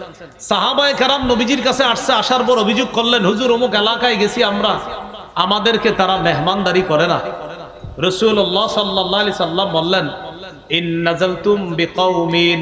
সাহাবায়ে কেরাম নবীজির কাছে আসছে, আসার পর অভিযোগ করলেন, হুজুর অমুক এলাকায় গেছি আমরা, আমাদেরকে তারা মেহমানদারি করে না। রাসূলুল্লাহ সাল্লাল্লাহু আলাইহি সাল্লাম বললেন, ইন নাযালতুম বিকাউমিন,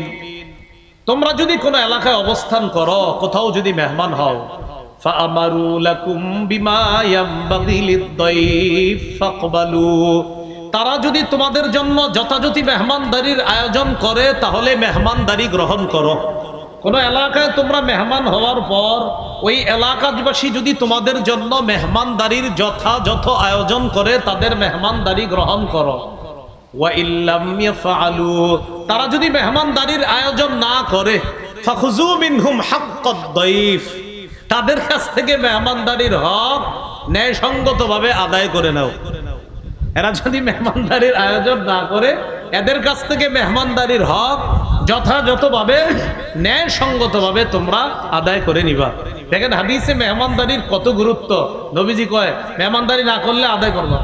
তোমরা যদি কোনো এলাকায় অবস্থান করো, কোথাও যদি মেহমান হও, ফাআমারু লাকুম বিমা ইয়ামবাগি লিদ-দাইফ ফাকবালু, তারা যদি তোমাদের জন্য যথাযথ মেহমানদারির আয়োজন করে তাহলে মেহমানদারি গ্রহণ করো। কোন এলাকায় তোমরা মেহমান হওয়ার পর ওই এলাকাবাসী যদি তোমাদের জন্য মেহমানদারির যথাযথ আয়োজন করে তাদের মেহমানদারি গ্রহণ করো। ওয়া ইল্লাম ইয়াফআলু, তারা যদি মেহমানদারির আয়োজন না করে, ফাখুযু মিনহুম হাক্কাদ-দাইফ, তাদের কাছ থেকে মেহমানদারির হক ন্যায়সঙ্গতভাবে আদায় করে নাও। এরা যদি মেহমানদারির আয়োজন না করে, এদের কাছ থেকে মেহমানদারির হক যথাযথভাবে ন্যায়সঙ্গতভাবে তোমরা আদায় করে নিবা। দেখেন হাদিসে মেহমানদারির কত গুরুত্ব। নবীজি কয় মেহমানদারি না করলে আদায় করবা,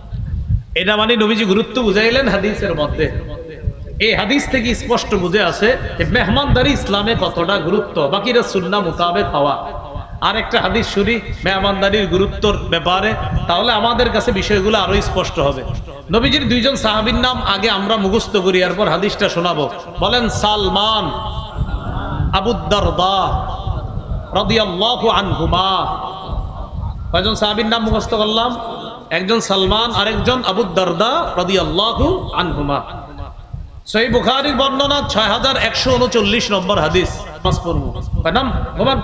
এটা মানে নবীজি গুরুত্ব বুঝাইলেন হাদিসের মধ্যে। এই হাদিস থেকে স্পষ্ট বুঝে আসে যে মেহমানদারি ইসলামে কতটা গুরুত্ব, বাকিরা সুন্নাহ মোতাবেক হওয়া। আর একটা হাদিস শুনি মেহমানদারির গুরুত্বর ব্যাপারে, তাহলে আমাদের কাছে বিষয়গুলো আরো স্পষ্ট হবে। নবীজির দুইজন সাহাবীর নাম আগে আমরা মুখস্থ করি, এরপর হাদিসটা শোনাবো। বলেন, সালমান, আবু দারদা রাদিয়াল্লাহু আনহুমা। কয়জন সাহাবীর নাম মুখস্থ করলাম? একজন সালমান, আরেকজন আবু দারদা রাদিয়াল্লাহু আনহুমা। সহিহ বুখারীর বর্ণনা 6139 নম্বর হাদিস। নাম ঘুমান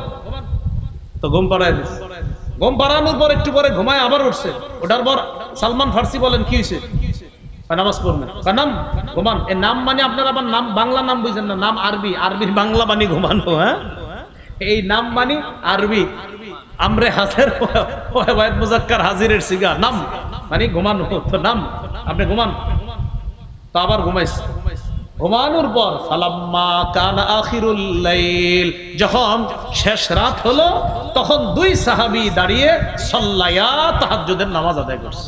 তো ঘুম পাড়ায় দিস, ঘুম পাড়ানোর পর একটু পরে ঘুমায় আবার উঠছে। ওটার পর সালমান ফার্সি বলেন, কি হয়েছে? নামাজ পড়বেন। নাম ঘুমান, এর নাম মানে আপনার আবার নাম বাংলা নাম বুঝেন না, নাম আরবি, আরবির বাংলা মানে ঘুমানো। হ্যাঁ, এই নাম মানে আরবি, আমরে হাজের ওয়াহিদ মুজাক্কার হাজিরের সিগা, নাম মানে ঘুমানো। তো নাম, আপনি ঘুমান, তো আবার ঘুমাইছে। ঘুমানোর পর ফালাম্মা কানা আখিরুল লাইল, যখন শেষ রাত হলো, তখন দুই সাহাবী দাঁড়িয়ে সাল্লায়া তাহাজ্জুদের নামাজ আদায় করছে।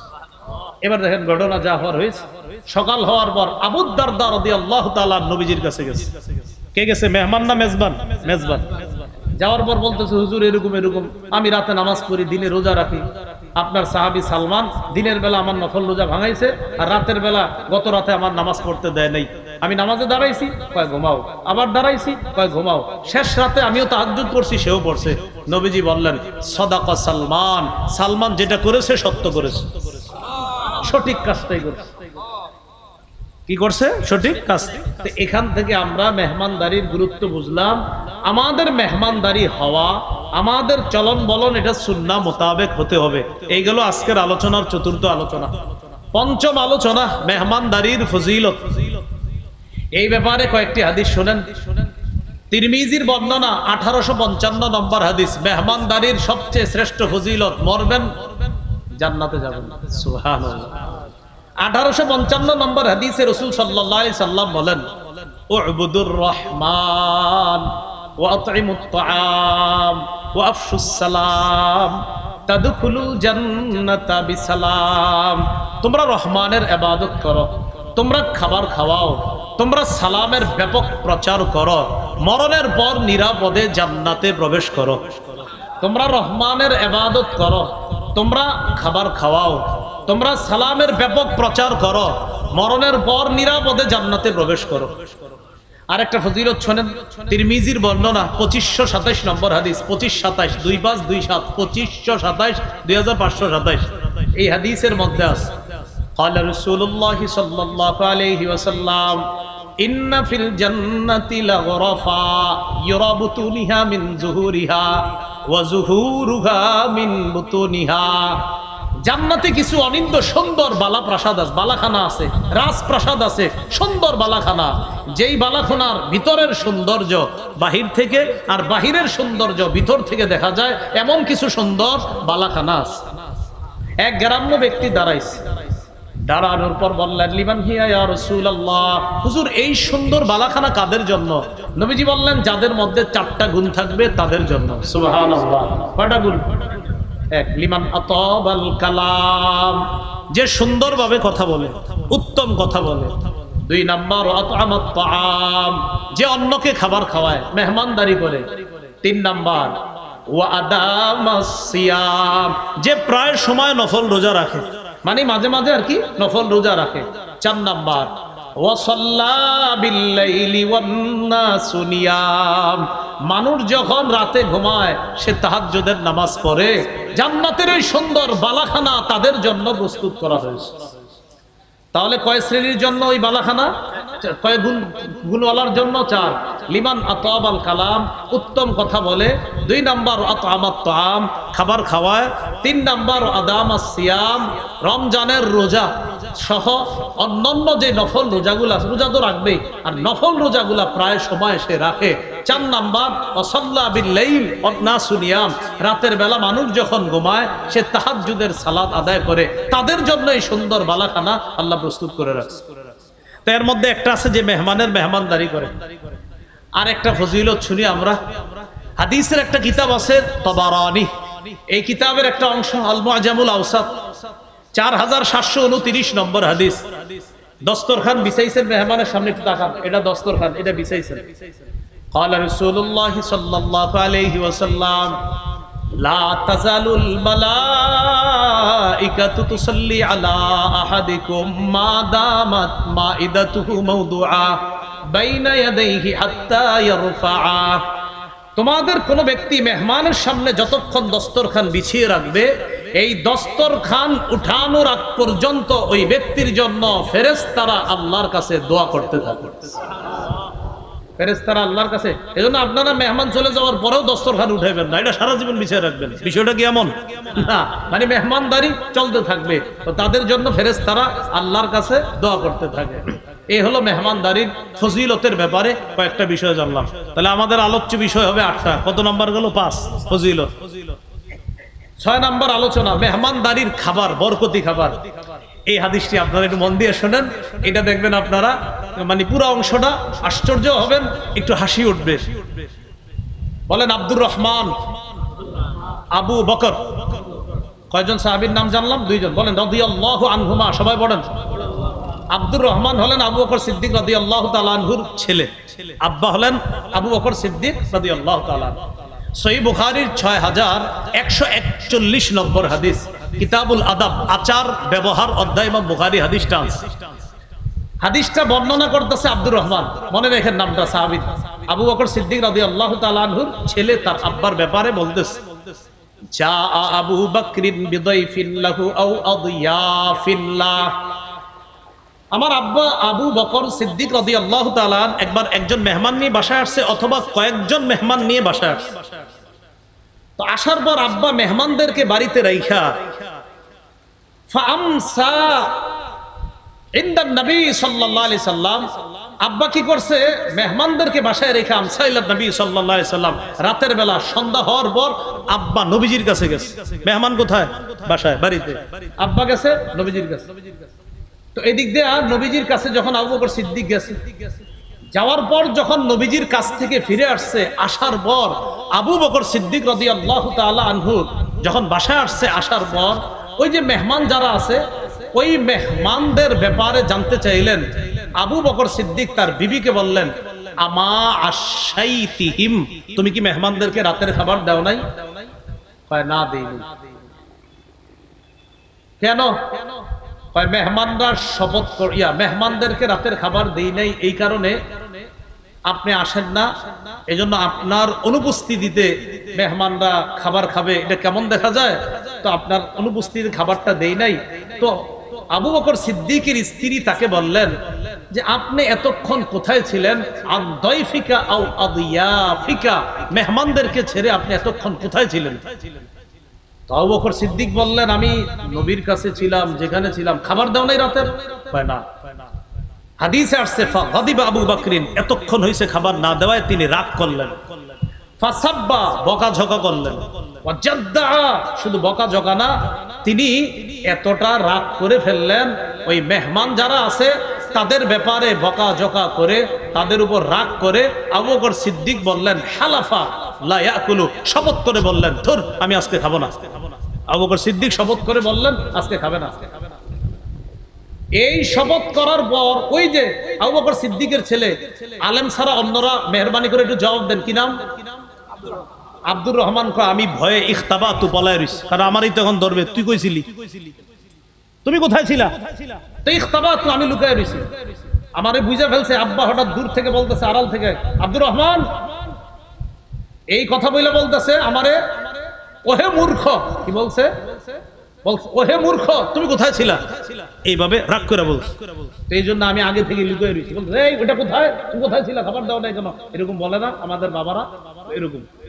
এবার দেখেন ঘটনা যা হওয়ার হয়েছে। সকাল হওয়ার পর আবু দারদা রাদিয়াল্লাহু তাআলা নবীজির কাছে গেছে। কে গেছে? মেহমান না মেজবান? মেজবান। যাওয়ার পর বলতেছে, হুজুর এরকম এরকম, আমি রাতে নামাজ পড়ি, দিনে রোজা রাখি। আপনার সাহাবী সালমান দিনের বেলা আমার নফল রোজা ভাঙাইছে, আর রাতের বেলা গত রাতে আমার নামাজ পড়তে দেয় নাই। আমি নামাজে দাঁড়াইছি, কয় ঘুমাও, আবার দাঁড়াইছি, কয় ঘুমাও। শেষ রাতে আমিও তাহাজ্জুদ করছি, সেও পড়ছে। নবীজি বললেন, সাদাকা সালমান, সালমান যেটা করেছে সত্য করেছে, সঠিক কাজটাই করেছে। কি করছে? সঠিক কাজ। এখান থেকে আমরা মেহমানদারির গুরুত্ব বুঝলাম। আমাদের মেহমানদারি হওয়া, আমাদের চলন বলন, এটা সুন্নাহ মোতাবেক হতে হবে। এই গেল আজকের আলোচনার চতুর্থ আলোচনা। পঞ্চম আলোচনা, মেহমানদারির ফজিলত। এই ব্যাপারে কয়েকটি হাদিস শুনেন। তিরমিজির বর্ণনা 1855 নম্বর হাদিস, মেহমানদারির সবচেয়ে শ্রেষ্ঠ ফজিলত, মরবেন জান্নাতে যাবেন। সুবহানাল্লাহ। 1855 নম্বর হাদিসে রাসূল সাল্লাল্লাহু আলাইহি সাল্লাম বলেন, উবুদুর রহমান ওয়া আতঈমুত তাআম ওয়া আফশুস সালাম তাদখুলুল জান্নাতা বিসালাম। তোমরা রহমানের ইবাদত করো, তোমরা খাবার খাওয়াও, তোমরা সালামের ব্যাপক প্রচার করো, মরণের পর নিরাপদে জান্নাতে প্রবেশ করো। তোমরা রহমানের ইবাদত করো, তোমরা খাবার খাওয়াও, তোমরা সালামের ব্যাপক প্রচার করো, মরণের পর নিরাপদে জান্নাতে প্রবেশ করো। আরেকটা ফজিলত শোনেন, তিরমিজির বর্ণনা 2527 নম্বর হাদিস, 2527 2527 2527 2527। এই হাদিসের মধ্যে আছে, قال رسول الله صلى الله عليه وسلم إن في الجنة لغرفا يرى بطونها من ظهورها وظهورها من بطونها। জান্নাতে কিছু অনিন্দ্য সুন্দর বালা প্রাসাদ আছে, বালাখানা আছে, রাজপ্রাসাদ আছে, সুন্দর বালাখানা। যেই বালাখানার ভিতরের সৌন্দর্য বাহির থেকে, আর বাহিরের সৌন্দর্য ভিতর থেকে দেখা যায়, এমন কিছু সুন্দর বালাখানা আছে। এক গ্রাম্য ব্যক্তি দাঁড়াইছে, দাঁড়ানোর পর বললেন, লিমান হিয়া ইয়া রাসূলুল্লাহ, হুজুর এই সুন্দর বালাখানা কাদের জন্য? নবীজি বললেন, যাদের মধ্যে 4টা গুণ থাকবে তাদের জন্য। সুবহানাল্লাহ। কয়টা গুণ? এক, লিমান আতাবাল কালাম, যে সুন্দরভাবে কথা বলে, উত্তম কথা বলে। দুই নাম্বার আতআমাত তাআম, যে অন্যকে খাবার খাওয়ায়, মেহমানদারি করে। তিন নাম্বার ওয়া আদামাস সিয়াম, যে প্রায় সময় নফল রোজা রাখে, মানে মাঝে মাঝে আর কি নফল রোজা রাখে। চার নাম্বার ওয়া সাল্লা বিল লাইলি ওয়ান নাসু নিয়াম, মানুষ যখন রাতে ঘুমায় সে তাহাজ্জুদের নামাজ পড়ে। জান্নাতের ওই সুন্দর বালাখানা তাদের জন্য প্রস্তুত করা হয়েছে। তাহলে কয় শ্রেণীর জন্য ওই বালাখানা? কয় গুণওয়ালার জন্য? চার। লিমান আতাবাল কালাম, উত্তম কথা বলে। দুই নাম্বার আতআমাত তাআম, খাবার খাওয়ায়। তিন নাম্বার আদামাস সিয়াম, রমজানের রোজা সহ অন্যান্য যে নফল রোজাগুলা, রোজা তো রাখবেই, আর নফল রোজাগুলা প্রায় সময় সে রাখে। চার নাম্বার ওয়াসাল্লা বিল লাইল ওয়ান নাসু নিয়াম, রাতের বেলা মানুষ যখন ঘুমায় সে তাহাজ্জুদের সালাত আদায় করে। তাদের জন্য এই সুন্দর বালাখানা আল্লাহ প্রস্তুত করে রাখছে। তো এর মধ্যে একটা আছে যে মেহমানের মেহমানদারি করে। আর একটা ফজিলত শুনি আমরা। হাদিসের একটা কিতাব আছে তাবারানী, এই কিতাবের একটা অংশ আল মুআজামুল আওসাত, 4729 নম্বর হাদিস। দস্তরখান বিছাইছেন মেহমানের সামনে, একটু তাকান, এটা দস্তরখান, এটা বিছাইছেন। قال رسول الله صلى الله عليه وسلم لا تزال الملائكة تصلي على أحدكم ما دامت مائدته موضوعا بين يديه حتى يرفعا, তোমাদের কোন ব্যক্তি মেহমানের সামনে যতক্ষণ দস্তরখান বিছিয়ে রাখবে, এই দস্তরখান উঠানোর আগ পর্যন্ত ওই ব্যক্তির জন্য ফেরেশতারা আল্লাহর কাছে দোয়া করতে থাকে। ফেরেশতারা আল্লাহর কাছে, এজন্য আপনারা মেহমান চলে যাওয়ার পরেও দস্তরখান উঠাইবেন না, এটা সারা জীবন বিছিয়ে রাখবেন। বিষয়টা কি এমন না? মানে মেহমানদারি চলতে থাকবে, তো তাদের জন্য ফেরেশতারা আল্লাহর কাছে দোয়া করতে থাকে। এই হলো মেহমানদারির ফজিলতের ব্যাপারে কয়েকটা বিষয় জানলাম। তাহলে আমাদের আলোচ্য বিষয় হবে 8টা। কত নাম্বার গেল? 5 ফজিলত। 6 নাম্বার আলোচনা মেহমানদারির খাবার, বরকতি খাবার। এই হাদিসটি আপনারা একটু মন দিয়ে শোনেন, এটা দেখবেন আপনারা মানে পুরো অংশটা আশ্চর্য হবেন, একটু হাসি উঠবে। বলেন আব্দুর রহমান, আবু বকর, কয়জন সাহাবীর নাম জানলাম? 2 জন। বলেন রাদিয়াল্লাহু আনহুমা, সবাই বলেন। আব্দুর রহমান হলেন আবু বকর সিদ্দিক রাদিয়াল্লাহু তাআলা আনহুর ছেলে, আব্বা হলেন আবু বকর সিদ্দিক রাদিয়াল্লাহু তাআলা। সহিহ বুখারীর 6141 নম্বর হাদিস, কিতাবুল আদাব, আচার ব্যবহার অধ্যায় ইমাম বুখারী হাদিসটা আনছে। হাদিসটা বর্ণনা করতেছে আব্দুর রহমান, মনে রাখেন নামটা, সাহাবী আবু বকর সিদ্দিক রাদিয়াল্লাহু তাআলা আনহুর ছেলে, তার আব্বার ব্যাপারে বলতেছে। জা আবু বকরিন বিদাইফিন লাহু আও আদিয়াফিল্লাহ, আমার আব্বা আবু বকর সিদ্দিক রাদিয়াল্লাহু তাআলা একবার একজন মেহমান নিয়ে বাসায় আসছে, অথবা কয়েকজন মেহমান নিয়ে বাসায় আসছে। তো আসার পর আব্বা মেহমানদেরকে বাড়িতে রাইখা ফামসা ইনদান নবী সাল্লাল্লাহু আলাইহি সাল্লাম, আব্বা কি করছে? মেহমানদেরকে বাসায় রেখে আমসা ইলা নবী সাল্লাল্লাহু আলাইহি সাল্লাম, রাতের বেলা সন্ধ্যা হওয়ার পর আব্বা নবীজির কাছে গেছে। মেহমান কোথায়? বাসায়, বাড়িতে। আব্বা গেছে নবীজির কাছে। তো এদিক দিয়ে নবীজির কাছে যখন আবু বকর সিদ্দিক গেছে, যাওয়ার পর যখন নবীজির কাছ থেকে ফিরে আসছে, আসার পর আবু বকর সিদ্দিক রাদিয়াল্লাহু তাআলা আনহু যখন বাসায় আসছে, আসার পর ওই যে মেহমান যারা আছে, ওই মেহমানদের ব্যাপারে জানতে চাইলেন। আবু বকর সিদ্দিক তার বিবিকে বললেন, আমা আশাইতিহিম, তুমি কি মেহমানদেরকে রাতের খাবার দাও নাই? কয় না, দেইনি। কেন? কয় মেহমানরা শপথ করিয়া মেহমানদেরকে রাতের খাবার দেই নাই, এই কারণে আপনি আসেন না, এজন্য আপনার অনুপস্থিতিতে মেহমানরা খাবার খাবে, এটা কেমন দেখা যায়, তো আপনার অনুপস্থিতিতে খাবারটা দেই নাই। তো আবু বকর সিদ্দিকের স্ত্রী তাকে বললেন যে আপনি এতক্ষণ কোথায় ছিলেন? আদাইফিকা আও আদিয়াফিকা, মেহমানদেরকে ছেড়ে আপনি এতক্ষণ কোথায় ছিলেন? তো আবু বকর সিদ্দিক বললেন, আমি নবীর কাছে ছিলাম, যেখানে ছিলাম। খাবার দাও নাই রাতের? কয় না। হাদিসে আসছে ফাগাদিবা আবু বকরিন, এতক্ষণ হইছে খাবার না দেওয়ায় তিনি রাগ করলেন। ফাসাব্বা, বকাঝকা করলেন। ওয়াজাদ্দা, শুধু বকাঝকা না, তিনি এতটা রাগ করে ফেললেন, ওই মেহমান যারা আছে তাদের ব্যাপারে বকাঝকা করে, তাদের উপর রাগ করে আবু বকর সিদ্দিক বললেন, হালাফা লা ইয়াকুলু, শপথ করে বললেন, ধুর, আমি আজকে খাবো না। আবু বকর সিদ্দিক শপথ করে বললেন, আজকে খাবে না। এই শপথ করার পর ওই যে আবু বকর সিদ্দিকের ছেলে আলেম ছাড়া অন্যরা মেহরবানি করে একটু জবাব দেন, কি নাম? আব্দুর রহমান কয় আমি ভয়ে ইখতাবা তু পলায় রইছি, কারণ আমারই তখন ধরবে, তুই কইছিলি, তুমি কোথায় ছিলা? তো ইখতাবা তু, আমি লুকায় রইছি। আমারে বুঝে ফেলছে আব্বা, হঠাৎ দূর থেকে বলতেছে, আড়াল থেকে, আব্দুর রহমান এই কথা বলে বলতেছে আমারে, ওহে মূর্খ। কি বলছে? বলছে ওহে মূর্খ, তুমি কোথায় ছিলা, এইভাবে রাগ করে বলছে। এই জন্য আমি আগে থেকে লুকিয়ে রয়েছি। বলছে এই ওটা কোথায়, তুমি কোথায় ছিলা, খাবার দাও নাই কেন? এরকম বলে না আমাদের বাবারা, এরকম।